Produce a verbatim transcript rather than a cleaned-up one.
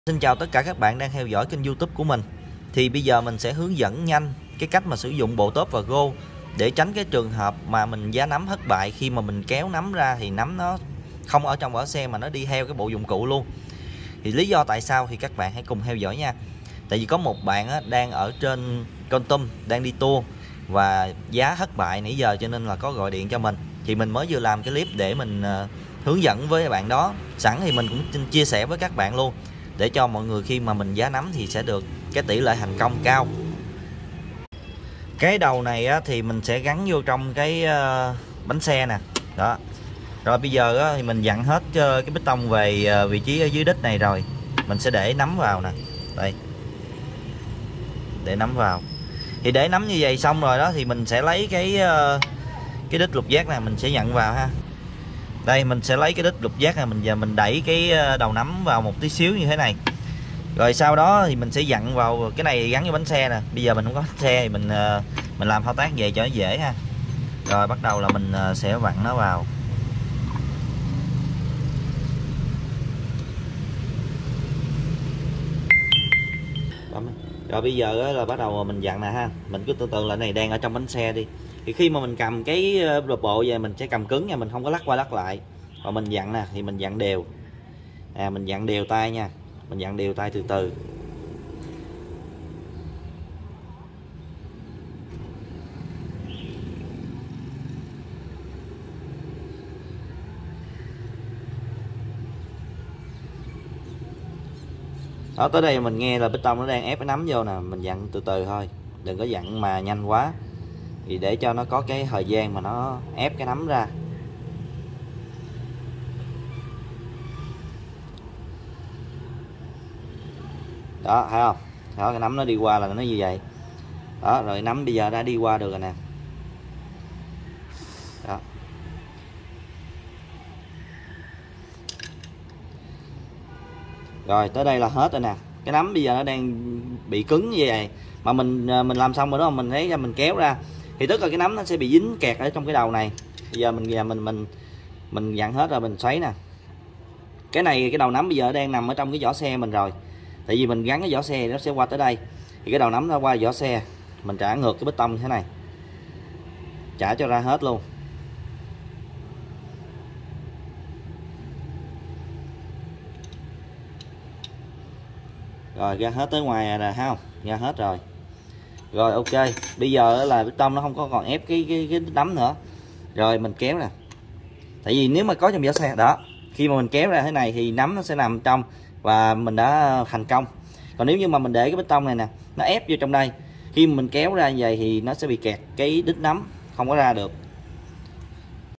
Xin chào tất cả các bạn đang theo dõi kênh YouTube của mình. Thì bây giờ mình sẽ hướng dẫn nhanh cái cách mà sử dụng bộ tốp và gô để tránh cái trường hợp mà mình giá nắm thất bại khi mà mình kéo nắm ra thì nắm nó không ở trong vỏ xe mà nó đi theo cái bộ dụng cụ luôn. Thì lý do tại sao thì các bạn hãy cùng theo dõi nha. Tại vì có một bạn á, đang ở trên Kon Tum đang đi tour và giá thất bại nãy giờ cho nên là có gọi điện cho mình. Thì mình mới vừa làm cái clip để mình uh, hướng dẫn với bạn đó. Sẵn thì mình cũng chia sẻ với các bạn luôn, để cho mọi người khi mà mình giá nắm thì sẽ được cái tỷ lệ thành công cao. Cái đầu này á, thì mình sẽ gắn vô trong cái uh, bánh xe nè. Đó. Rồi bây giờ á, thì mình dặn hết cái bê tông về uh, vị trí ở dưới đít này rồi. Mình sẽ để nắm vào nè. Đây. Để nắm vào. Thì để nắm như vậy xong rồi đó thì mình sẽ lấy cái uh, cái đít lục giác này mình sẽ nhận vào ha. Đây mình sẽ lấy cái đít lục giác này mình giờ mình đẩy cái đầu nắm vào một tí xíu như thế này. Rồi sau đó thì mình sẽ dặn vào cái này gắn với bánh xe nè. Bây giờ mình không có bánh xe thì mình mình làm thao tác về cho nó dễ ha. Rồi bắt đầu là mình sẽ vặn nó vào. Rồi bây giờ là bắt đầu mình dặn nè ha. Mình cứ tưởng tượng là này đang ở trong bánh xe đi. Thì khi mà mình cầm cái bộ về mình sẽ cầm cứng nha, mình không có lắc qua lắc lại. Và mình dặn nè thì mình dặn đều. À mình dặn đều tay nha. Mình dặn đều tay từ từ. Đó, tới đây mình nghe là bê tông nó đang ép cái nắm vô nè, mình dặn từ từ thôi, đừng có dặn mà nhanh quá. Thì để cho nó có cái thời gian mà nó ép cái nắm ra. Đó, thấy không? Đó, cái nắm nó đi qua là nó như vậy. Đó, rồi nắm bây giờ đã đi qua được rồi nè. Đó. Rồi, tới đây là hết rồi nè. Cái nắm bây giờ nó đang bị cứng như vậy. Mà mình mình làm xong rồi đó, mình lấy ra mình kéo ra. Thì tức là cái nắm nó sẽ bị dính kẹt ở trong cái đầu này. Bây giờ mình giờ mình mình mình dặn hết rồi mình xoáy nè. Cái này cái đầu nắm bây giờ đang nằm ở trong cái vỏ xe mình rồi. Tại vì mình gắn cái vỏ xe nó sẽ qua tới đây. Thì cái đầu nắm nó qua vỏ xe, mình trả ngược cái bê tông như thế này. Trả cho ra hết luôn. Rồi ra hết tới ngoài rồi ha, không? Ra hết rồi. Rồi ok, bây giờ là bê tông nó không có còn ép cái cái cái nắm nữa. Rồi mình kéo nè. Tại vì nếu mà có trong vỏ xe đó, khi mà mình kéo ra thế này thì nắm nó sẽ nằm trong và mình đã thành công. Còn nếu như mà mình để cái bê tông này nè, nó ép vô trong đây, khi mà mình kéo ra như vậy thì nó sẽ bị kẹt cái đít nắm, không có ra được.